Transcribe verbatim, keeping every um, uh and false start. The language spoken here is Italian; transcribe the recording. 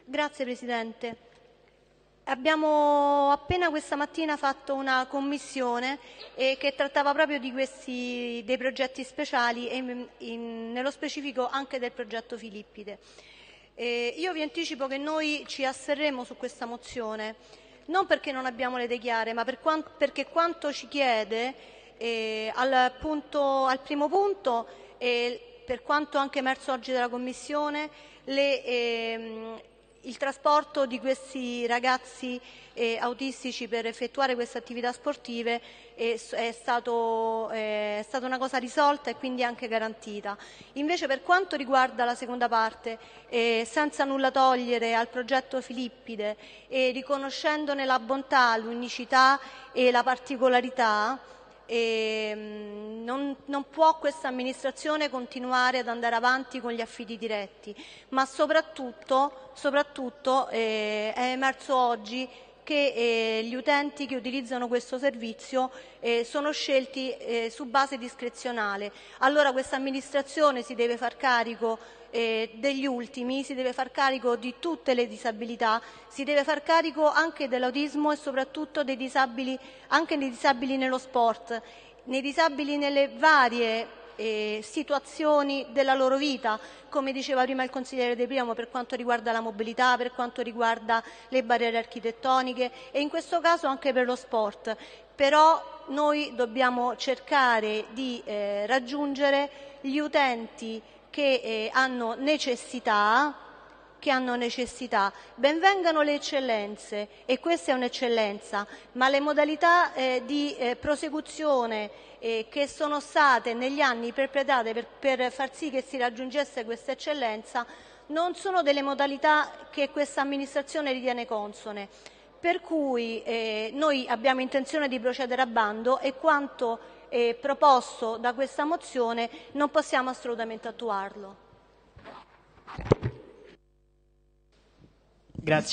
Grazie Presidente. Abbiamo appena questa mattina fatto una commissione eh, che trattava proprio di questi, dei progetti speciali e in, in, nello specifico anche del progetto Filippide. Eh, io vi anticipo che noi ci asterremo su questa mozione, non perché non abbiamo le idee chiare, ma per quanto, perché quanto ci chiede eh, al, punto, al primo punto, eh, per quanto anche emerso oggi dalla Commissione, le, ehm, il trasporto di questi ragazzi eh, autistici per effettuare queste attività sportive è, è, stato, eh, è stata una cosa risolta e quindi anche garantita. Invece per quanto riguarda la seconda parte, eh, senza nulla togliere al progetto Filippide e riconoscendone la bontà, l'unicità e la particolarità, E non, non può questa amministrazione continuare ad andare avanti con gli affidi diretti, ma soprattutto, soprattutto eh, è emerso oggi che eh, gli utenti che utilizzano questo servizio eh, sono scelti eh, su base discrezionale. Allora questa amministrazione si deve far carico eh, degli ultimi, si deve far carico di tutte le disabilità, si deve far carico anche dell'autismo e soprattutto dei disabili, anche dei disabili nello sport, nei disabili nelle varie eh, situazioni della loro vita, come diceva prima il consigliere De Priamo, per quanto riguarda la mobilità, per quanto riguarda le barriere architettoniche e in questo caso anche per lo sport. Però noi dobbiamo cercare di eh, raggiungere gli utenti che eh, hanno necessità, che hanno necessità. Ben vengano le eccellenze, e questa è un'eccellenza, ma le modalità eh, di eh, prosecuzione eh, che sono state negli anni perpetrate per, per far sì che si raggiungesse questa eccellenza non sono delle modalità che questa amministrazione ritiene consone. Per cui eh, noi abbiamo intenzione di procedere a bando e quanto eh, proposto da questa mozione non possiamo assolutamente attuarlo. Grazie.